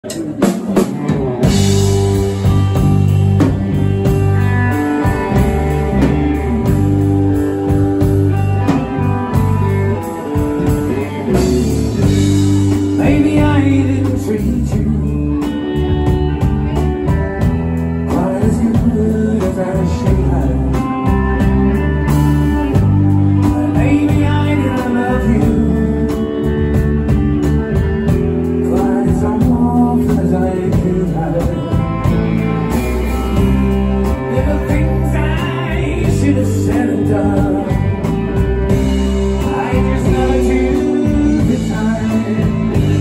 Maybe I didn't treat you quite as good as I should have. Maybe I didn't love you quite as often as I could have. There were things I should have said and done. I just never took the time.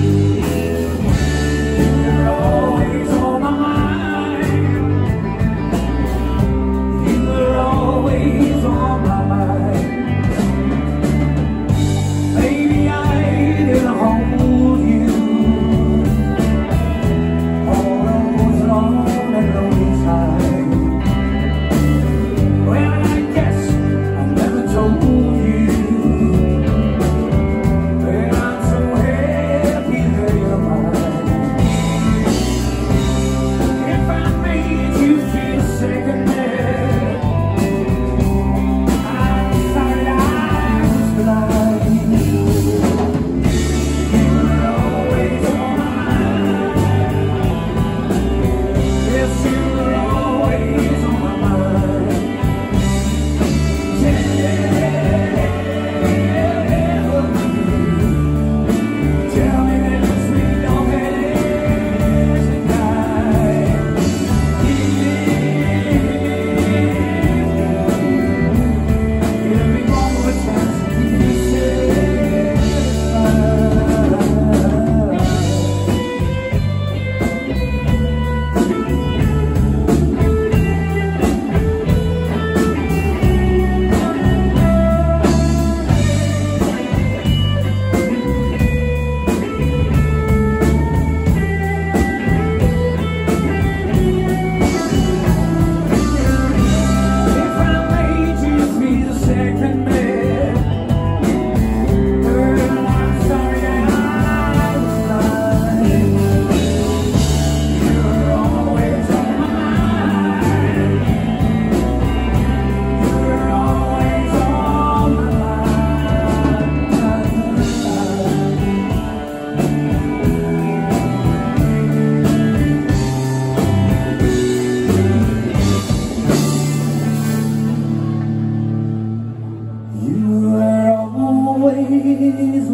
Always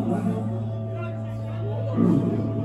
on my